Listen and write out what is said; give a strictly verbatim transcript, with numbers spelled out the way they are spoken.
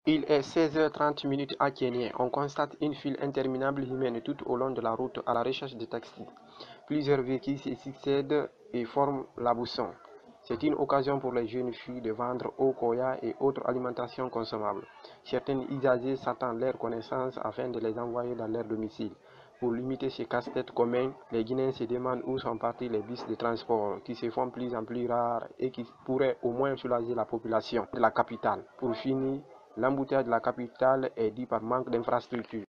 Il est seize heures trente à Kenya. On constate une file interminable humaine tout au long de la route à la recherche de taxis. Plusieurs véhicules se succèdent et forment la bousson. C'est une occasion pour les jeunes filles de vendre eau, koya et autres alimentations consommables. Certains usagers s'attendent leurs connaissances afin de les envoyer dans leur domicile. Pour limiter ces casse-têtes communs, les Guinéens se demandent où sont partis les bus de transport qui se font de plus en plus rares et qui pourraient au moins soulager la population de la capitale. Pour finir, l'embouteillage de la capitale est dû par manque d'infrastructures.